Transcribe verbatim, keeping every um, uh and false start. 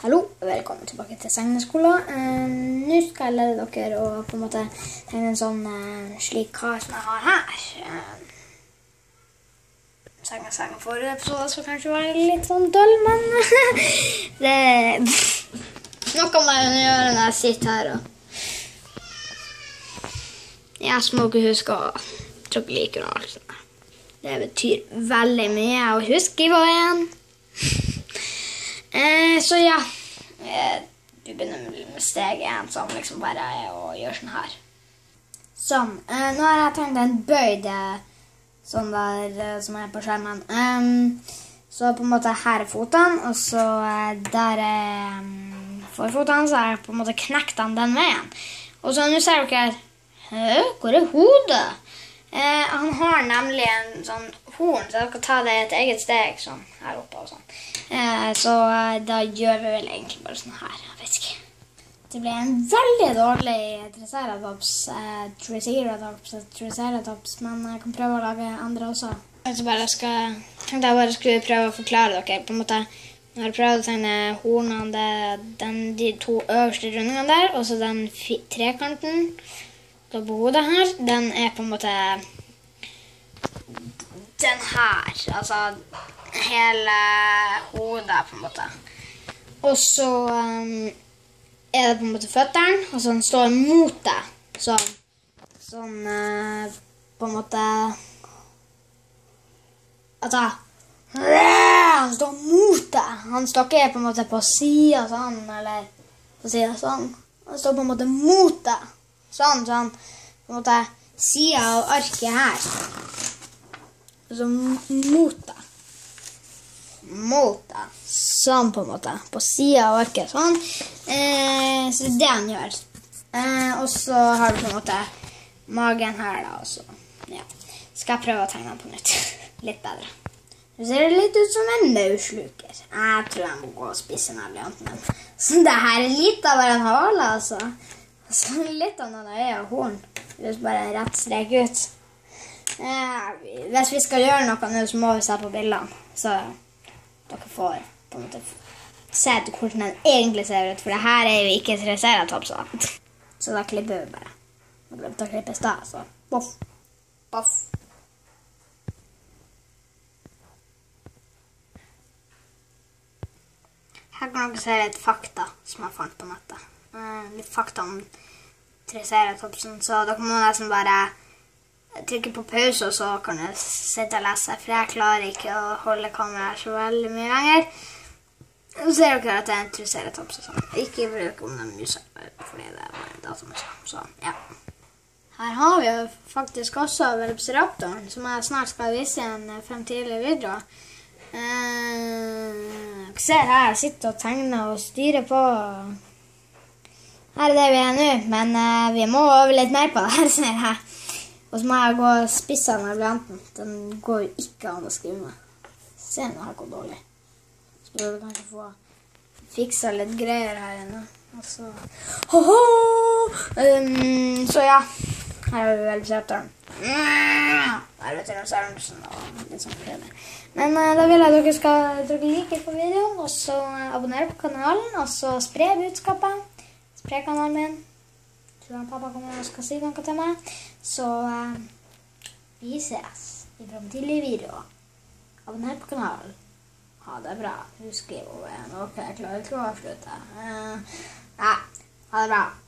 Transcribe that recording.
Hallo, velkommen tilbake til Segneskolen. Uh, nå skal jeg lære dere å på en måte tegne en sånn uh, slik kar som jeg har her. Uh, Segnet sagen forrige episode så kanskje var litt sånn døll, men det er noe om jeg gjør når jeg sitter her. Og jeg må ikke huske å trykke like og alt sånt. Det betyr veldig mye å huske i veien. Eh, så ja, eh, vi begynner med steg en, som liksom bare er å gjøre sånn her. Sånn, eh, nå har jeg tegnet en bøyd, sånn der, eh, som er på skjermen. Um, så på en måte her er fotene, og så eh, der er um, forfotene, så har jeg på en måte knekt den den veien. Og så nå ser dere, hæ, hvor er hodet? Eh, han har nemlig en sånn horn, så jeg skal ta det et eget steg, sånn her oppe og sånn. Eh, så eh, da gjør vi vel egentlig bare sånn her, jeg vet ikke. Det ble en veldig dårlig triceratops, eh, triceratops, triceratops, men jeg kan prøve å lage andre også. Så bare skal, tenkte jeg bare skulle prøve å forklare dere, på en måte, når jeg prøvde å tegne hornene, den, de to øverste rundingene der, og så den trekanten, på hodet her, den er på en måte den her, altså hele hodet på en måte. Og så um, er det på en måte føtteren, og så den står mot deg, sånn, sånn uh, på en måte, altså, han står mot deg, han står ikke på en måte på siden sånn, eller på siden sånn, han står på en måte mot deg. Sånn, sånn, på en måte, siden av arket her. Og så mot deg. Mot deg. Sånn, på en måte. På siden av arket, sånn. Eh, så det er det han gjør. Eh, og så har du på en måte magen her, da, og så, ja. Skal jeg prøve å tegne den på nytt. Litt bedre. Så ser det litt ut som en mausluker. Jeg tror jeg må gå og spise den varianten. Så det her er litt av en hale, altså. Så litt av noen øye og horn. Hvis bare en rett strek ut. Eh, hvis vi skal gjøre noe nå, så må vi se på bildene. Så dere får på en måte se hvordan den egentlig ser ut. For det her er jo ikke triceratops. Så da klipper vi bare. Vi glemte å klippe i sted, så boff, boff. Her kan dere se litt fakta som jeg fant på nettet. Uh, litt fakta om triceratopsen, så dere må nesten bare trykke på pause, og så kan du sitte og lese, for jeg klarer ikke å holde kameraet så veldig mye lenger. Så ser dere at det er en triceratops og sånn. Ikke bruk om den musa, fordi det er bare en datamusa, så ja. Her har vi jo faktisk også Velociraptoren, som jeg snart skal vise i en fremtidig video. Uh, dere ser her, jeg sitter og tegner og styrer på. Her er det vi er nå, men uh, vi må øve litt mer på det her, ser jeg. Og så må jeg gå og spisse den her varianten. Den går jo ikke an å skrive med. Se nå her går dårlig. Så burde du kanskje få fiksa litt greier her inne. Og så... Ho-ho! Um, så ja, her har vi Velociraptoren. Her vet jeg noe særlig og litt sånn for det. Men uh, da vil jeg at dere skal dere like på videoen, og så uh, abonnere på kanalen, og så spre budskapet. Spre kanalen min. Tror jeg pappa kommer og skal si noe til meg. Så uh, vi ses i fremtidige videoer. Abonner på kanalen. Ha det bra. Husk jo noe. Jeg klarer ikke å avslutte. Uh, ja, ha det bra.